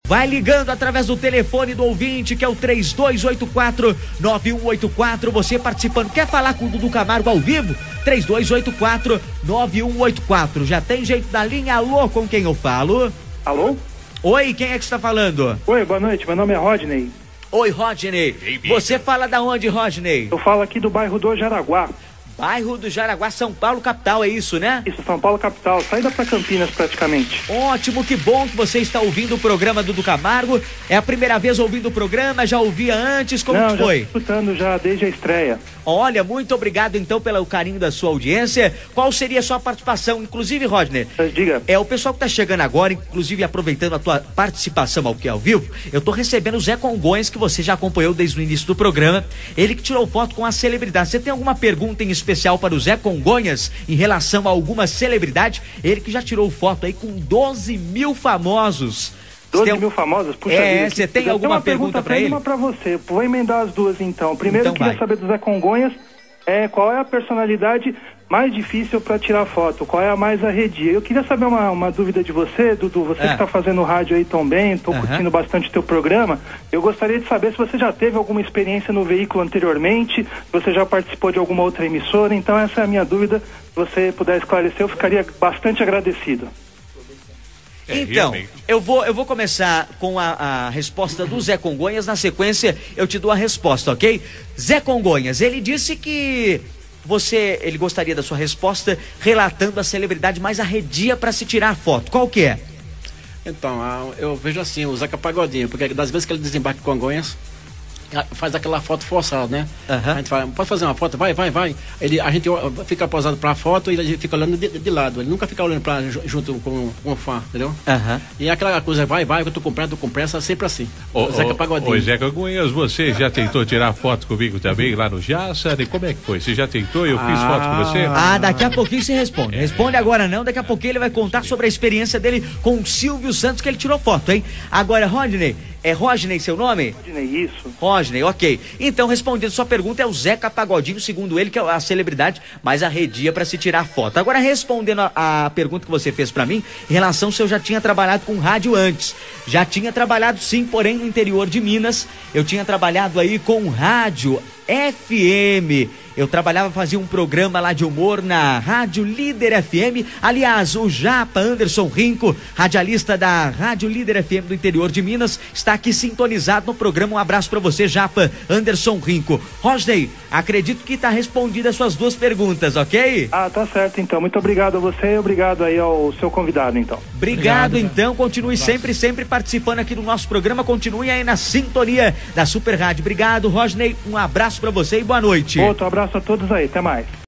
Vai ligando através do telefone do ouvinte, que é o 3284-9184. Você participando. Quer falar com o Dudu Camargo ao vivo? 3284-9184. Já tem jeito da linha? Alô, com quem eu falo? Alô? Oi, quem é que está falando? Oi, boa noite, meu nome é Rodney. Oi, Rodney. Você fala da onde, Rodney? Eu falo aqui do bairro do Jaraguá. Bairro do Jaraguá, São Paulo, capital, é isso, né? Isso, São Paulo, capital. Saída pra Campinas, praticamente. Ótimo, que bom que você está ouvindo o programa Dudu Camargo. É a primeira vez ouvindo o programa? Já ouvia antes? Como que foi? Já tô escutando já desde a estreia. Olha, muito obrigado então pelo carinho da sua audiência. Qual seria a sua participação? Inclusive, Rodney, diga. O pessoal que tá chegando agora, inclusive aproveitando a tua participação aqui ao vivo, eu tô recebendo o Zé Congonhas, que você já acompanhou desde o início do programa. Ele que tirou foto com a celebridade. Você tem alguma pergunta em especial para o Zé Congonhas em relação a alguma celebridade? Ele que já tirou foto aí com 12 mil famosos. 12 mil famosos? Puxa vida. Você tem alguma pergunta para ele? Uma pra você. Vou emendar as duas então. Primeiro, eu queria saber do Zé Congonhas, qual é a personalidade mais difícil para tirar foto? Qual é a mais arredia? Eu queria saber uma dúvida de você, Dudu. Você que está fazendo rádio aí tão bem, estou curtindo bastante o teu programa. Eu gostaria de saber se você já teve alguma experiência no veículo anteriormente, se você já participou de alguma outra emissora. Então essa é a minha dúvida. Se você puder esclarecer, eu ficaria bastante agradecido. Então, eu vou começar com a resposta do Zé Congonhas. Na sequência, eu te dou a resposta, ok? Zé Congonhas, ele disse que ele gostaria da sua resposta relatando a celebridade mais arredia para se tirar foto. Qual que é? Então, eu vejo assim, o Zeca Pagodinho, porque das vezes que ele desembarca em Congonhas, faz aquela foto forçada, né? A gente fala, pode fazer uma foto? Vai. A gente fica posado pra foto e ele fica olhando de lado. Ele nunca fica olhando junto com o fã, entendeu? E aquela coisa, vai, eu tô com pressa, sempre assim. O Zeca Pagodinho. Ô, Zeca Congonhas, você já tentou tirar foto comigo também lá no Jaça? Como é que foi? Você já tentou? Eu fiz foto com você? Daqui a pouquinho você responde. Responde agora não, daqui a pouquinho ele vai contar sobre a experiência dele com o Silvio Santos, que ele tirou foto, hein? Agora, Rodney, é Rodney seu nome? Rodney, isso. Rodney, ok. Então, respondendo sua pergunta, é o Zeca Pagodinho, segundo ele, que é a celebridade mais arredia para se tirar foto. Agora, respondendo a pergunta que você fez para mim, em relação se eu já tinha trabalhado com rádio antes. Já tinha trabalhado sim, porém no interior de Minas. Eu tinha trabalhado aí com rádio FM. Eu fazia um programa lá de humor na Rádio Líder FM. Aliás, o Japa Anderson Rinco, radialista da Rádio Líder FM do interior de Minas, está aqui sintonizado no programa. Um abraço para você, Japa Anderson Rinco. Rodney, acredito que está respondida as suas duas perguntas, ok? Tá certo, então. Muito obrigado a você e obrigado aí ao seu convidado, então. Obrigado, então. Continue sempre participando aqui do nosso programa. Continue aí na sintonia da Super Rádio. Obrigado, Rodney. Um abraço para você e boa noite. Outro abraço a todos aí, até mais.